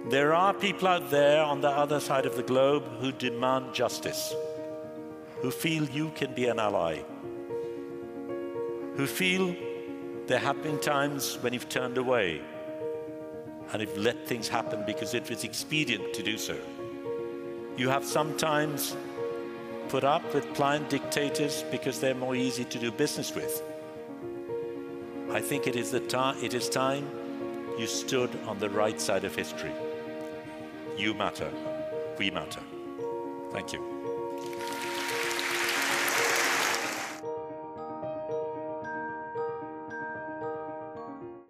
There are people out there on the other side of the globe who demand justice, who feel you can be an ally, who feel there have been times when you've turned away and you've let things happen because it was expedient to do so. You have sometimes put up with pliant dictators because they're more easy to do business with. I think it is time you stood on the right side of history. You matter. We matter. Thank you.